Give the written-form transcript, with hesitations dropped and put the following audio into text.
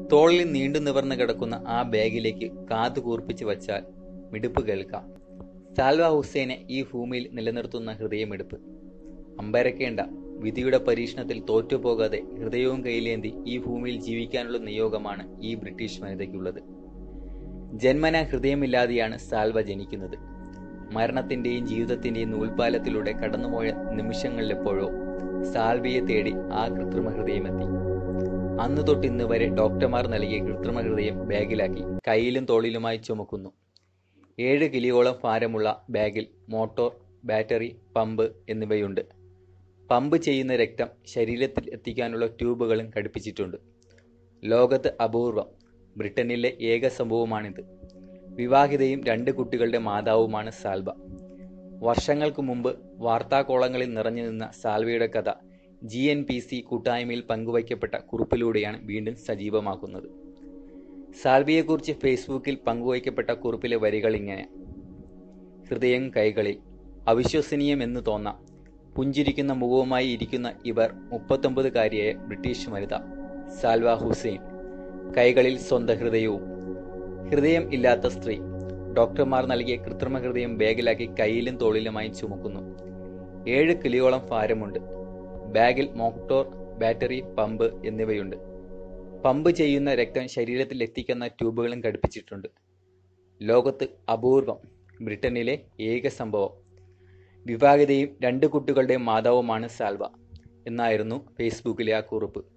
തോളിൽ നീണ്ടു നിവർന്നു കിടക്കുന്ന ആ ബാഗിലേക്ക് കാതു കൂർപ്പിച്ച് വച്ചാൽ മിടുപ്പ് കേൾക്കാം. സാൽവ ഹുസൈനെ ഈ ഭൂമിയിൽ നിലനിർത്തുന്ന ഹൃദയമിടുപ്പ്. അമ്പരക്കേണ്ട, വിധിയുടെ പരീക്ഷണത്തിൽ തോറ്റുപോകാതെ ഹൃദയവും കയ്യിലേന്തി ഈ ഭൂമിയിൽ ജീവിക്കാനുള്ള നിയോഗമാണ് ഈ ബ്രിട്ടീഷ് വനിതയ്ക്കുള്ളത്. ജന്മന ഹൃദയമില്ലാതെയാണ് സാൽവ ജനിക്കുന്നത്. മരണത്തിന്റെയും ജീവിതത്തിന്റെയും നൂൽപ്പാലത്തിലൂടെ കടന്നുപോയ നിമിഷങ്ങളിലെപ്പോഴോ സാൽവയെ തേടി ആ കൃത്രിമ ഹൃദയമെത്തി. അന്നു തൊട്ട് ഇന്ന് വരെ ഡോക്ടർമാർ നൽകിയ കൃത്രിമ ഹൃദയം ബാഗിലാക്കി കയ്യിലും തോളിലുമായി ചുമക്കുന്നു. 7 കിലോയോളം ഭാരമുള്ള ബാഗിൽ മോട്ടോർ, ബാറ്ററി, പമ്പ് എന്നിവയുണ്ട്. പമ്പ് ചെയ്യുന്ന രക്തം ശരീരത്തിൽ എത്തിക്കാനുള്ള ട്യൂബുകളും ഘടിപ്പിച്ചിട്ടുണ്ട്. ലോകത്ത് അപൂർവം, ബ്രിട്ടനിലെ ഏക സംഭവമാണിത്. വിവാഹിതയും 2 കുട്ടികളുടെ മാതാവുമാണ് സാൽവ. വർഷങ്ങൾക്ക് മുമ്പ് വാർത്താകോളങ്ങളിൽ നിറഞ്ഞു നിന്ന സാൽവയുടെ കഥ GNPC കൂട്ടായ്മയിൽ പങ്കുവയ്ക്കപ്പെട്ട കുറിപ്പിലൂടെയാണ് വീണ്ടും സജീവമാക്കുന്നത്. സാൽവിയെക്കുറിച്ച് ഫേസ്ബുക്കിൽ പങ്കുവയ്ക്കപ്പെട്ട കുറിപ്പിലെ വരികൾ ഇങ്ങനെ: ഹൃദയം കൈകളിൽ, അവിശ്വസനീയമെന്ന് തോന്നാം. പുഞ്ചിരിക്കുന്ന മുഖവുമായി ഇരിക്കുന്ന ഇവർ 39-കാരിയായ ബ്രിട്ടീഷ് വനിത സാൽവ ഹുസൈൻ. കൈകളിൽ സ്വന്തം ഹൃദയവും. ഹൃദയം ഇല്ലാത്ത സ്ത്രീ. ഡോക്ടർമാർ നൽകിയ കൃത്രിമ ഹൃദയം ബാഗിലാക്കി കയ്യിലും തോളിലുമായി ചുമക്കുന്നു. 7 കിലോയോളം ഭാരമുണ്ട്. ബാഗിൽ മോട്ടോർ, ബാറ്ററി, പമ്പ് എന്നിവയുണ്ട്. പമ്പ് ചെയ്യുന്ന രക്തം ശരീരത്തിൽ എത്തിക്കുന്ന ട്യൂബുകളും ഘടിപ്പിച്ചിട്ടുണ്ട്. ലോകത്ത് അപൂർവം, ബ്രിട്ടനിലെ ഏക സംഭവം. വിവാഹിതയും 2 കുട്ടികളുടെ മാതാവുമാണ് സാൽവ എന്നായിരുന്നു ഫേസ്ബുക്കിലെ ആ കുറിപ്പ്.